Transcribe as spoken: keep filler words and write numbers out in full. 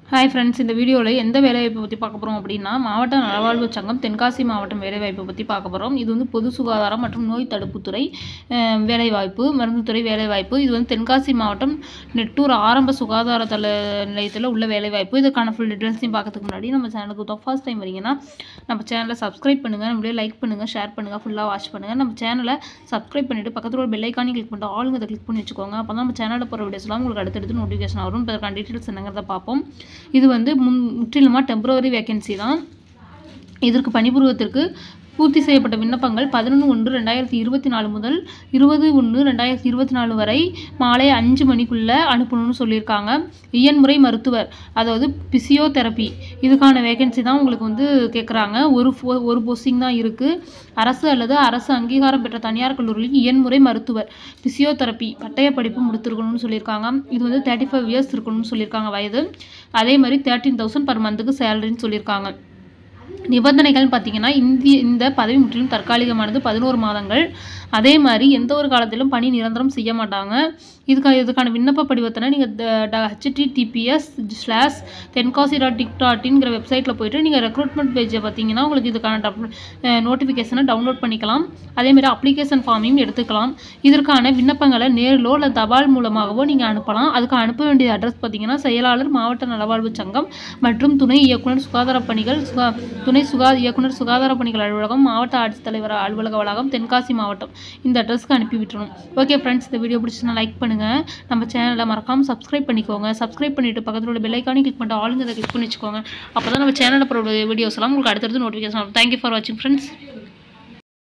Hi friends, இந்த வீடியோவில் எந்த வேலைவாய்ப்பை பற்றி பார்க்க போகிறோம் அப்படின்னா, மாவட்ட நலவாழ்வு சங்கம் தென்காசி மாவட்டம் வேலைவாய்ப்பை பற்றி பார்க்க போகிறோம். இது வந்து பொது சுகாதாரம் மற்றும் நோய் தடுப்புத்துறை வேலைவாய்ப்பு, மருந்துத்துறை வேலைவாய்ப்பு. இது வந்து தென்காசி மாவட்டம் நெட்டூர் ஆரம்ப சுகாதார தல நிலையத்தில் உள்ள வேலைவாய்ப்பு. இதுக்கான ஃபுல் டீட்டெயில்ஸையும் பார்க்கறதுக்கு முன்னாடி நம்ம சேனலுக்கு ஃபர்ஸ்ட் டைம் வரீங்கன்னா நம்ம சேனலை சப்ஸ்கிரைப் பண்ணுங்கள், நம்ம வீடியோ லைக் பண்ணுங்கள், ஷேர் பண்ணுங்கள், ஃபுல்லாக வாட்ச் பண்ணுங்கள். நம்ம சேனலை சப்ஸ்கிரைப் பண்ணிவிட்டு பக்கத்தில் ஒரு பெல் ஐக்கானே கிளிக் பண்ணிட்டு ஆளுங்க அதை கிளிக் பண்ணி வச்சுக்கோங்க. அப்போ தான் நம்ம சேனலில் போகிற வீடியோஸ்லாம் உங்களுக்கு அடுத்தடுத்து நோட்டிஃபிகேஷன் வரும். இப்போ அதுக்கான டீட்டெயில்ஸ் என்னங்கிறத பார்ப்போம். இது வந்து முன் முற்றிலுமாக டெம்பரவரி வேகன்சி தான். இதற்கு பணிபுரிவதற்கு பூர்த்தி செய்யப்பட்ட விண்ணப்பங்கள் பதினொன்று ஒன்று ரெண்டாயிரத்தி இருபத்தி நாலு முதல் இருபது ஒன்று ரெண்டாயிரத்தி இருபத்தி நாலு வரை மாலை அஞ்சு மணிக்குள்ளே அனுப்பணும்னு சொல்லியிருக்காங்க. இயன்முறை மருத்துவர், அதாவது பிசியோதெரப்பி, இதுக்கான வேகன்சி தான் உங்களுக்கு வந்து கேட்குறாங்க. ஒரு ஒரு போஸ்டிங் தான் இருக்குது. அரசு அல்லது அரசு அங்கீகாரம் பெற்ற தனியார் கல்லூரியில் இயன்முறை மருத்துவர் பிசியோதெரப்பி பட்டய படிப்பு முடித்திருக்கணும்னு சொல்லியிருக்காங்க. இது வந்து தேர்ட்டி ஃபைவ் இயர்ஸ் இருக்கணும்னு சொல்லியிருக்காங்க வயது. அதே மாதிரி தேர்ட்டீன் தௌசண்ட் பர் மந்த்துக்கு சேலரின்னு சொல்லியிருக்காங்க. நிபந்தனைகள் பார்த்தீங்கன்னா, இந்திய இந்த பதவி முற்றிலும் தற்காலிகமானது, பதினோரு மாதங்கள். அதே மாதிரி எந்த ஒரு காலத்திலும் பணி நிரந்தரம் செய்ய மாட்டாங்க. இதுக்காக இதுக்கான விண்ணப்ப படிவத்தினை நீங்கள் ஹெச்டிடிபிஎஸ் ஸ்லாஷ் தென்காசி டாட் டிக் டாட் இன்ங்கிற வெப்சைட்டில் போய்ட்டு நீங்கள் ரெக்ரூட்மெண்ட் பேஜை பார்த்தீங்கன்னா உங்களுக்கு இதுக்கான நோட்டிஃபிகேஷனை டவுன்லோட் பண்ணிக்கலாம். அதேமாதிரி அப்ளிகேஷன் ஃபார்மையும் எடுத்துக்கலாம். இதற்கான விண்ணப்பங்களை நேரிலோ இல்லை தபால் மூலமாகவோ நீங்கள் அனுப்பலாம். அதுக்கு அனுப்ப வேண்டிய அட்ரஸ் பார்த்தீங்கன்னா, செயலாளர் மாவட்ட நலவாழ்வு சங்கம் மற்றும் துணை இயக்குனர் சுகாதார பணிகள் சுகா துணை சுகா இயக்குனர் சுகாதார பணிகள் அலுவலகம், மாவட்ட ஆட்சித்தலைவர் அலுவலக வளாகம், தென்காசி மாவட்டம். இந்த அட்ரஸ்க்கு அனுப்பி விட்டுரும். ஓகே ஃப்ரெண்ட்ஸ், இந்த வீடியோ பிடிச்சினா லைக் பண்ணுங்கள். நம்ம சேனலை மறக்காமல் சப்ஸ்கிரைப் பண்ணிக்கோங்க. சப்ஸ்கிரைப் பண்ணிவிட்டு பக்கத்தில் உள்ள பெல் ஐக்கானே கிளிக் பண்ணிட்டு ஆளுங்க அதை கிளிக் பண்ணி வச்சுக்கோங்க. அப்போ தான் நம்ம சேனலில் போகிற வீடியோஸ்லாம் உங்களுக்கு அடுத்தடுத்து நோட்டிஃபிகேஷன் ஆகும். தேங்க்யூ ஃபார் வாட்சிங் ஃப்ரெண்ட்ஸ்.